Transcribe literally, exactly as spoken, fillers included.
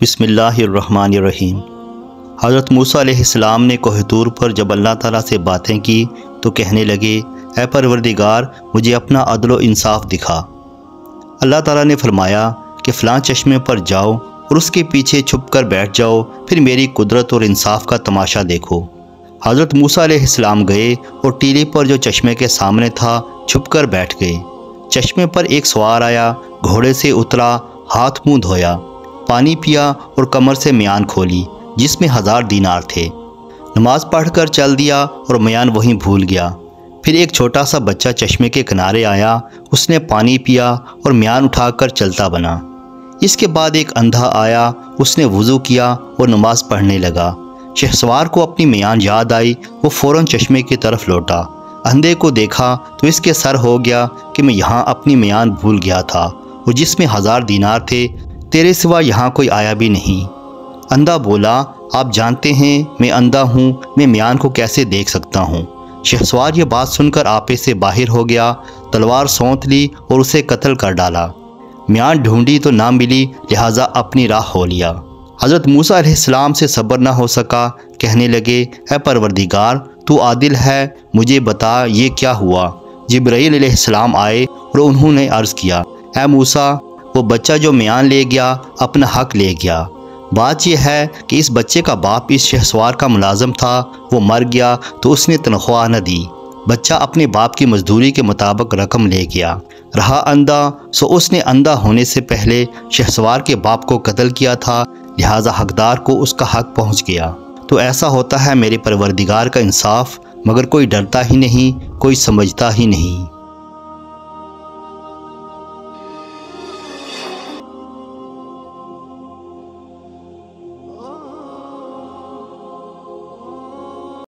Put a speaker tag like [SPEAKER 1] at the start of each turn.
[SPEAKER 1] بسم اللہ الرحمن الرحیم۔ حضرت موسیٰ علیہ السلام نے کوہ طور پر جب اللہ تعالیٰ سے باتیں کی تو کہنے لگے، اے پروردگار مجھے اپنا عدل و انصاف دکھا۔ اللہ تعالیٰ نے فرمایا کہ فلاں چشمے پر جاؤ اور اس کے پیچھے چھپ کر بیٹھ جاؤ، پھر میری قدرت اور انصاف کا تماشا دیکھو۔ حضرت موسیٰ علیہ السلام گئے اور ٹیلے پر جو چشمے کے سامنے تھا چھپ کر بیٹھ گئے۔ چشمے پر ایک سوار آیا، گھوڑے سے اترا، ہاتھ منہ دھویا، پانی پیا اور کمر سے میان کھولی جس میں ہزار دینار تھے۔ نماز پڑھ کر چل دیا اور میان وہیں بھول گیا۔ پھر ایک چھوٹا سا بچہ چشمے کے کنارے آیا، اس نے پانی پیا اور میان اٹھا کر چلتا بنا۔ اس کے بعد ایک اندھا آیا، اس نے وضو کیا اور نماز پڑھنے لگا۔ شہسوار کو اپنی میان یاد آئی، وہ فوراً چشمے کی طرف لوٹا۔ اندھے کو دیکھا تو اس کے سر ہو گیا کہ میں یہاں اپنی میان بھول گیا تھا اور جس میں ہزار دینار تھے، تیرے سوا یہاں کوئی آیا بھی نہیں۔ اندھا بولا، آپ جانتے ہیں میں اندھا ہوں، میں میان کو کیسے دیکھ سکتا ہوں؟ شہسوار یہ بات سن کر آپے سے باہر ہو گیا، تلوار سونت لی اور اسے قتل کر ڈالا۔ میان ڈھونڈی تو نہ ملی، لہٰذا اپنی راہ ہو لیا۔ حضرت موسیٰ علیہ السلام سے صبر نہ ہو سکا، کہنے لگے، اے پروردگار تو عادل ہے، مجھے بتا یہ کیا ہوا؟ جبرائیل علیہ السلام آئے اور انہوں نے عرض کیا، اے موسیٰ وہ بچہ جو میان لے گیا اپنا حق لے گیا۔ بات یہ ہے کہ اس بچے کا باپ اس شہسوار کا ملازم تھا، وہ مر گیا تو اس نے تنخواہ نہ دی۔ بچہ اپنے باپ کی مزدوری کے مطابق رقم لے گیا۔ رہا اندھا، سو اس نے اندھا ہونے سے پہلے شہسوار کے باپ کو قتل کیا تھا، لہٰذا حقدار کو اس کا حق پہنچ گیا۔ تو ایسا ہوتا ہے میرے پروردگار کا انصاف، مگر کوئی ڈرتا ہی نہیں، کوئی سمجھتا ہی نہیں۔